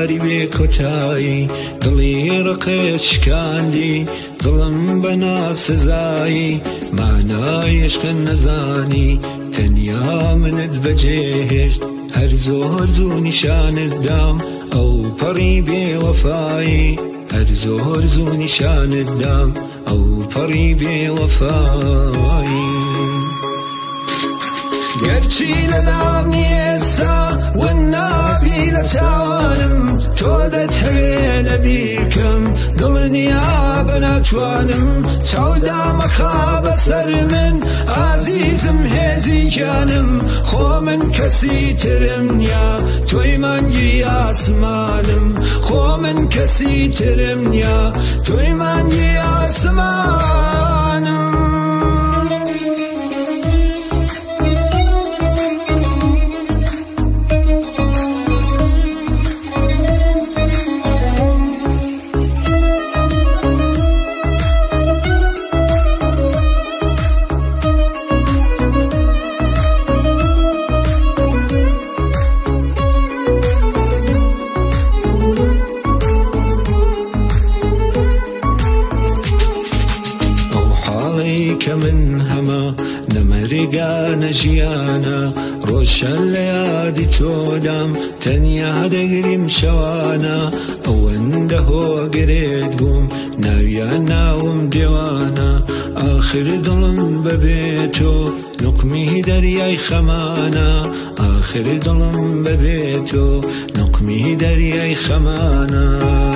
یاری بێ کۆتایی دڵی ڕقت شکاندی دڵم بەنا سزایی مانای عشقت نەزانی تەنیا منت بەجێهێشت هەر زۆر زوو نیشانت دام ئەو پەڕی بێوەفایی هەر زۆر زوو نیشانت دام ئەو پەڕی بێوەفایی گەرچی لەلام نیێستا ون نابی لە چاوانم تۆ دەتهەوێ لەبیرکەم دڵنیا بە ناتوانم چاودا مەخا بەسەر من ئازیزم هێزی گیانم خۆ من کەسی ترم نییە تۆی مانگی ئاسمانم خۆ من کەسی ترم نییە تۆی مانگی ئاسمانم کە من هەمە نەمەریگانە ژیانە ڕۆشن لە یادی تۆدام تەنیا دەگریم شەوانە ئەوەندە هۆگرێت بووم ناویان ناوم دێوانە ئاخر دڵم بەبێتۆ نوقمی دەریای خەمانە ئاخر دڵم بەبێتۆ نوقمی دەریای خەمانە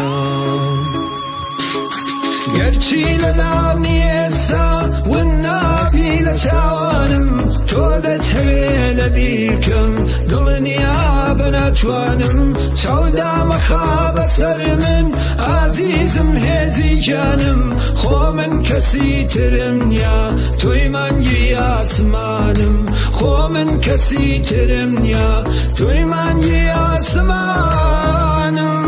گەرچی لەلام نیێستا ون نابی لە چاوانم تۆ دەتهەوێ لەبیرکەم دڵنیا بە ناتوانم چاودا مەخا بەسەر من ئازیزم هێزی گیانم خۆ من کەسی ترم نییە تۆی مانگی ئاسمانم خۆ من کەسی ترم نییە تۆی مانگی ئاسمانم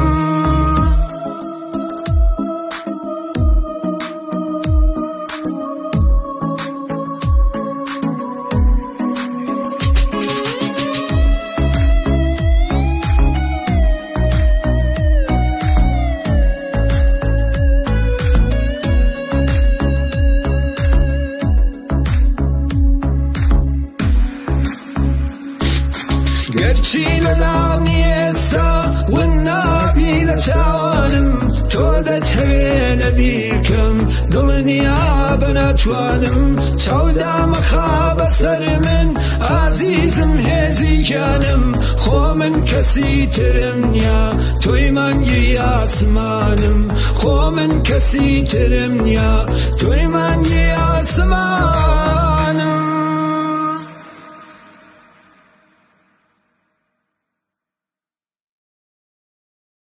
گەرچی لەلام نیێستا ون نابی لە چاوانم تۆ دەتهەوێ لەبیرکەم دڵنیا بە ناتوانم چاودا مەخا بەسەر من ئازیزم هێزی گیانم خۆ من کەسی ترم نییە تۆی مانگی ئاسمانم خۆ من کەسی ترم نییە تۆی مانگی ئاسمان